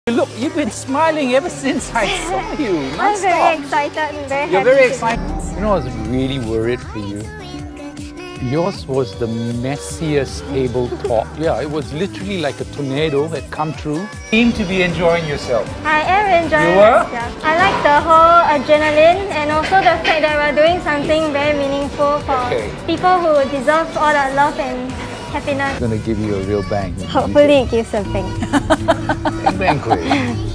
Look, you've been smiling ever since I saw you. I'm very excited and very happy. You're very excited. You know, I was really worried for you. Yours was the messiest tabletop. Yeah, it was literally like a tornado had come through. Seem to be enjoying yourself. I am enjoying myself. I like the whole adrenaline and also the fact that we're doing something very meaningful for people who deserve all the love and happiness. I'm going to give you a real bang. Hopefully it gives a bang. Bang, bang, quick.